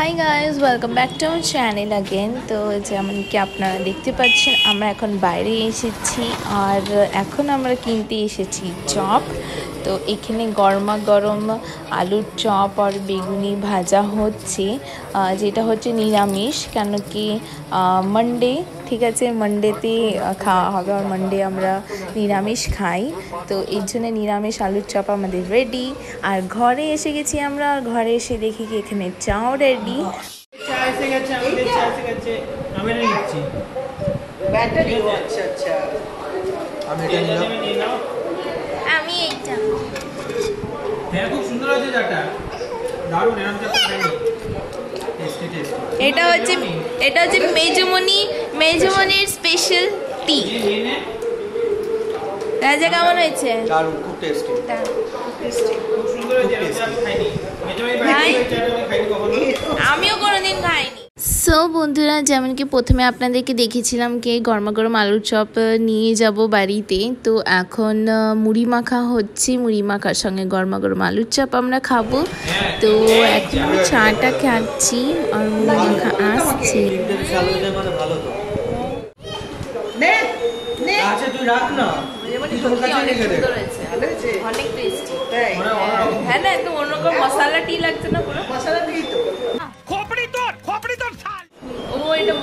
High guys, welcome back to our channel again. তো যেমন কি আপনারা দেখতে পাচ্ছেন আমরা এখন বাইরে এসেছি আর এখন আমরা কিনতে এসেছি চপ। তো এখানে গরমা গরম আলুর চপ আর বেগুনি ভাজা হচ্ছে, যেটা হচ্ছে নিরামিষ, কেন কি মানডে, ঠিক আছে, মানডেতে খাওয়া হবে আর মানডে আমরা নিরামিষ খাই। তো এর জন্য নিরামিষ আলুর চপ আমাদের রেডি। আর ঘরে এসে গেছি আমরা, আর ঘরে এসে দেখি কি এখানে চাও রেডি। আমি এইটা খুব সুন্দর আছে চাটা, দারুণ। এরকম চাটা খাইনি। এটা হচ্ছে মেজমনির স্পেশাল টি। রাজা কেমন হয়েছে? দারুণ, খুব টেস্টি। খুব সুন্দর হয়েছে, এরকম চাটা খাইনি। আমিও কোনোদিন খাইনি। সো বন্ধুরা, যেমন কি প্রথমে আপনাদেরকে দেখেছিলাম কি গরমা গরম আলুর চপ নিয়ে যাব বাড়িতে। তো এখন মুড়ি মাখা হচ্ছে, মুড়ি মাখার সঙ্গে গরমা গরম আলুর চপ আমরা খাবো। তো এখন চাটা খাচ্ছি আর মুড়ি মাখা আসছে। আচ্ছা তুই রাখ না, অনেক টেস্টি। হ্যাঁ না, একদম অন্যরকম মশলা টি লাগছে না, পুরো মশলা টি। তো খোপড়ি তোর ছাল। ও এটা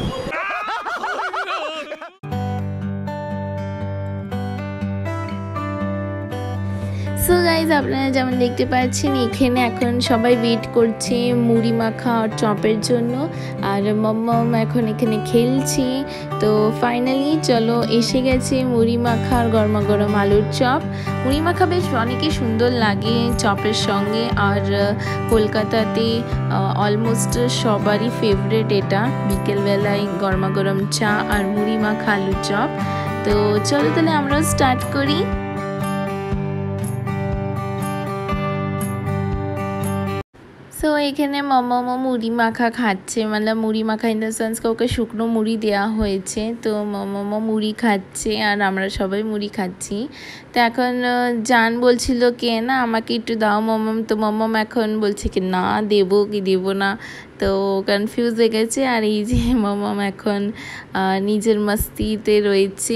সো গাইজ, আপনারা যেমন দেখতে পাচ্ছেন এখানে এখন সবাই ওয়েট করছে মুড়ি মাখা আর চপের জন্য। আর মম এখন এখানে খেলছি। তো ফাইনালি চলো এসে গেছে মুড়ি মাখা আর গরমা গরম আলুর চপ। মুড়ি মাখা বেশ অনেকই সুন্দর লাগে চপের সঙ্গে। আর কলকাতাতে অলমোস্ট সবারই ফেভারিট এটা, বিকেলবেলায় গরমা গরম চা আর মুড়ি মাখা আলুর চপ। তো চলো তাহলে আমরাও স্টার্ট করি। তো এখানে মামা মুড়ি মাখা খাচ্ছে, মানে মুড়ি মাখা ইন দ্য সেন্স ওকে শুকনো মুড়ি দেওয়া হয়েছে। তো মামা মুড়ি খাচ্ছে আর আমরা সবাই মুড়ি খাচ্ছি। তো এখন জান বলছিল কে না আমাকে একটু দাও মামাম। তো মামাম এখন বলছে কি না দেবো কি দেবো না, তো কনফিউজ হয়ে গেছে। আর এই যে মামাম এখন নিজের মস্তিতে রয়েছে।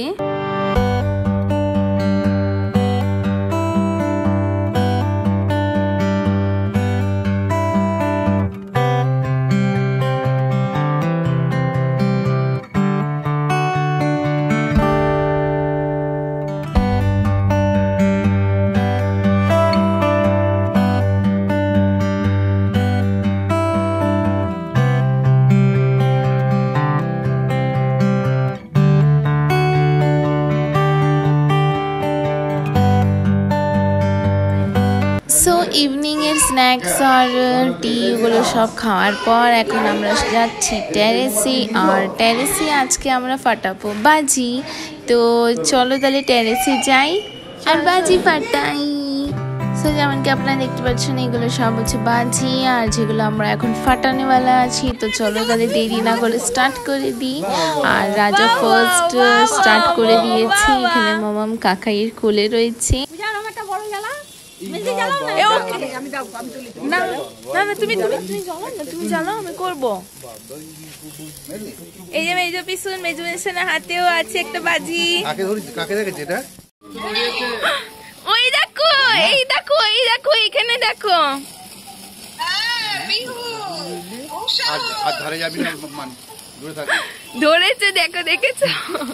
সো ইভিনিংয়ের স্ন্যাক্স আর টি এগুলো সব খাওয়ার পর এখন আমরা যাচ্ছি টেরেসে। আর টেরেসে আজকে আমরা ফাটাবো বাজি। তো চলো তাহলে টেরেসে যাই আর বাজি ফাটাই। সো যেমন কি আপনারা দেখতে পাচ্ছেন এগুলো সব হচ্ছে বাজি আর যেগুলো আমরা এখন ফাটানোওয়ালা আছি। তো চলো তাহলে দেরি না করে স্টার্ট করে দিই। আর রাজা ফার্স্ট স্টার্ট করে দিয়েছি। এখানে মামাম কাকাইয়ের কোলে রয়েছে। তুমি জানো আমি করবো। এই যে মেজো পিছন হাতেও আছে একটা বাজি। ওই দেখো, এই দেখো, এই দেখো, এখানে দেখো। ধরেছে, দেখো, দেখেছো?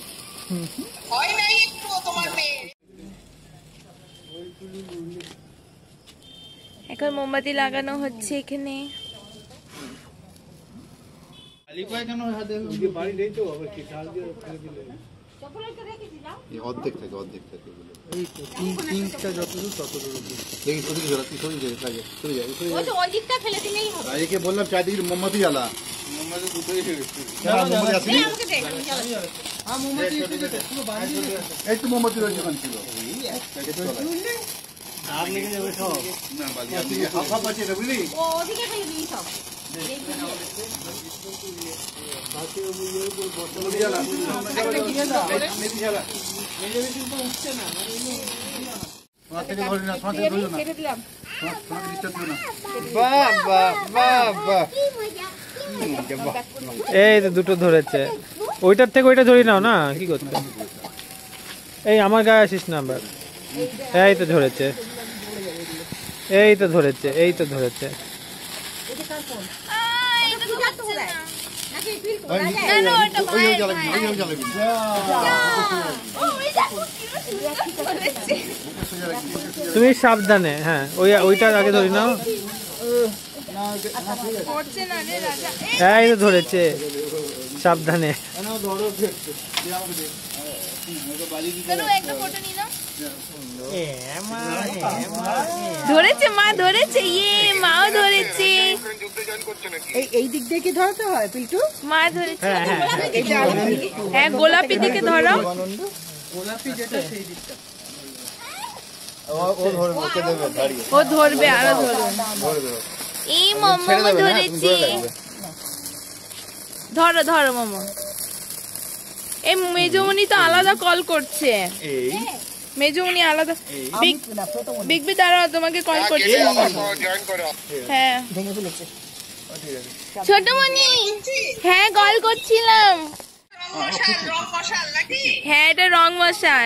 এখন মোমবাতি লাগানো হচ্ছে এখানে। অর্ধেক থাকে বললাম চারদিকে মোমবাতি জ্বালা। একটু মোমবাতি রয়েছে ছিল। বুঝলি বাবা বাবা এই তো দুটো ধরেছে, ওইটার থেকে ওইটা ধরি নাও না, কি করতে? এই আমার গায়ে আসিস না আবার। এই তো ধরেছে, এই তো ধরেছে, এই তো ধরেছে। তুমি সাবধানে, হ্যাঁ ওইটা আগে ধরি নাও। এই তো ধরেছে, সাবধানে। ধরেছে মা, ধরেছে, ইয়ে মাও ধরেছে। এই দিক দিয়ে কি ধরতে হয় পিল্টু? মা ধরেছে। হ্যাঁ গোলাপি দিকে ধরো। গোলাপি যেটা সেই দিকটা ও ধরবে, আরো ধরবে। এই মামা ধরেছে। ধরো ধরো মামা। এই মেজমনি তো আলাদা কল করছে। মেজমনি আলাদা। বিগবি দাঁড়াও, তোমাকে কল করছে। হ্যাঁ ছোট মনি, হ্যাঁ কল করছিলাম। হ্যাঁ এটা রং মশাল।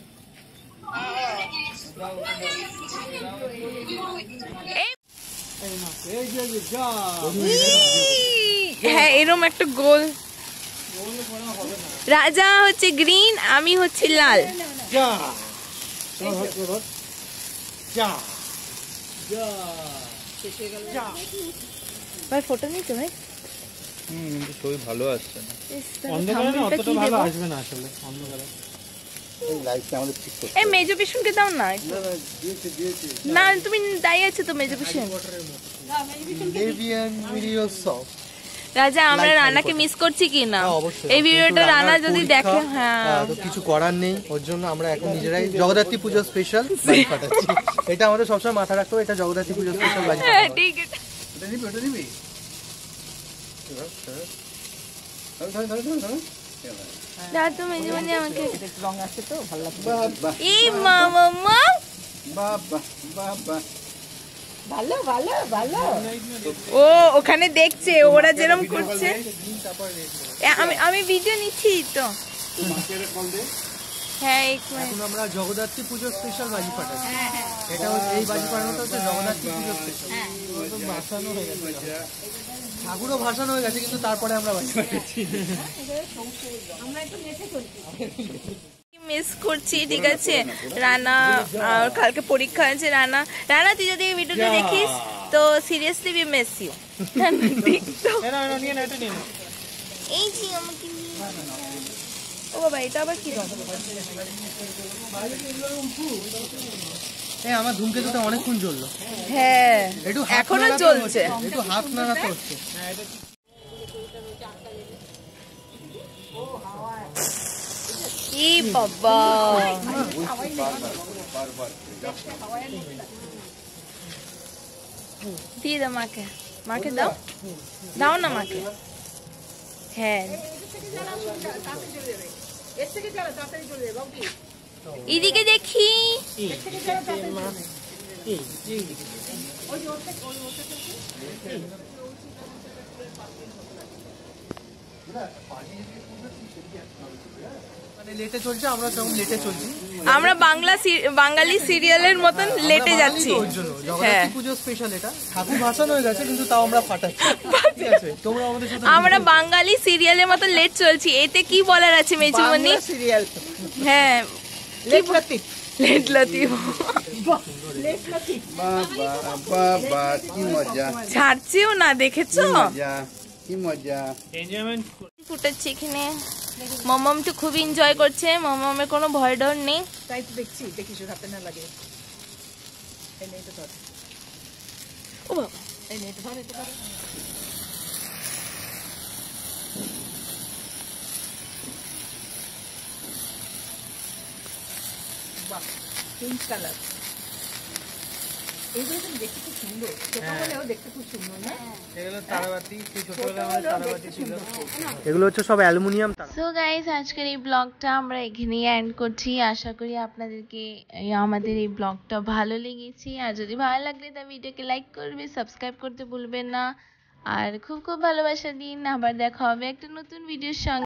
হ্যাঁ এরকম একটা গোল। রাজা হচ্ছে গ্রিন, আমি হচ্ছে লাল। ভাই ফটো নিতে ভাই। ছবি ভালো আসছে না, অন্ধকারে না অতটা ভালো আসবে না আসলে অন্ধকারে। এই লাইটটা আমাদের ঠিক করতে এই মেজো পিসুনকে দাও না। না তুমি দাঁড়িয়ে আছো তো মেজো পিসুন। লেভিয়ান ভিডিও সফট। রাজা আমরা রানাকে মিস করছি কি না? এই ভিডিওটা রানা যদি দেখে, হ্যাঁ তো কিছু করার নেই, ওর জন্য আমরা এখন নিজেরাই জগদ্ধাত্রী পুজো স্পেশাল বাজি ফাটাচ্ছি। এটা আমাদের সবসময় মাথা রাখতে হবে, এটা জগদ্ধাত্রী পুজো স্পেশাল বাজি হ্যাঁ ফাটাবো। ঠিক আছে। ওটা নিবি, ওটা নিবি। দাও তো মেজো মনি আমাকে। রং আছে তো ভালো লাগবে। এই মামা মা, বাহ বাহ বাহ বাহ। ভালো ভালো ভালো। ও ওখানে দেখছে ওরা যেরকম করছে। আমি ভিডিও নিচ্ছি তো। হ্যাঁ এক মিনিট। এখন আমরা জগদ্ধাত্রী পুজো স্পেশাল বাজি ফাটাচ্ছি। এটা এই বাজি ফাটানোটা হচ্ছে জগদ্ধাত্রী পুজো স্পেশাল। ভাসানো হয়ে গেছে, ঠাকুরও ভাসানো হয়ে গেছে, কিন্তু তারপরে আমরা বাজি ফাটাচ্ছি। মিস করছি, ঠিক আছে রানা। আর কালকে পরীক্ষা আছে। রানা তুই যদি এই ভিডিওটা দেখিস তো সিরিয়াসলি উই মিস ইউ। ঠিক তো? এই জি আমাকে ও বাবা এটা আবার কি রকম? হ্যাঁ আমার ধূমকেতুটা অনেকক্ষণ জ্বললো। হ্যাঁ একটু এখনো চলছে। একটু হাত নাড়াতে হচ্ছে। ই বাবা দিয়ে দাও মাকে। মাকে দাও, দাও না মাকে। হ্যাঁ এদিকে দেখি। মানে লেটে চলছে, আমরা তখন লেটে চলছি। আমরা বাঙালি সিরিয়ালের মতন লেটে যাচ্ছি। ওর জন্য হ্যাঁ জগদ্ধাত্রী পুজো স্পেশাল। এটা ঠাকুর ভাসানো হয়ে গেছে, কিন্তু তাও আমরা ফাটাচ্ছি। ঠিক আছে, তোমরা আমাদের সাথে আমরা বাঙালি সিরিয়ালের মতন লেট চলছি। এতে কি বলার আছে মেজুমনি? সিরিয়াল হ্যাঁ লেট লতিফ। লেট লতিফ বাহ বাহ বাহ বাহ, কি মজা, ছাড়ছেও না, দেখেছো? মজা, কি মজা। এনজয়মেন্ট ফুটাচ্ছে এখানে। মমম তো খুব এনজয় করছে। মমমের কোনো ভয় ডর নেই। তাই তো দেখছি, দেখিস ওর হাতে না লাগে। এই নেইটা ধর, ও বাবা এই নেইটা ধর, এটা ধর। বাহ পিঙ্ক কালার। এইগুলো কিন্তু দেখতে খুব সুন্দর, ছোট হলেও দেখতে খুব সুন্দর না? এগুলো তারাবাতি, সেই ছোটবেলায় আমাদের তারাবাতি ছিল। এগুলো হচ্ছে সব অ্যালুমিনিয়াম তারা। সো গাইস আজকের এই ব্লগটা আমরা এখানেই এন্ড করছি। আশা করি আপনাদেরকে আমাদের এই ব্লগটা ভালো লেগেছে। আর যদি ভালো লাগলে তা ভিডিওকে লাইক করবে, সাবস্ক্রাইব করতে ভুলবেন না। আর খুব খুব ভালোবাসা দিন। আবার দেখা হবে একটা নতুন ভিডিওর সঙ্গে।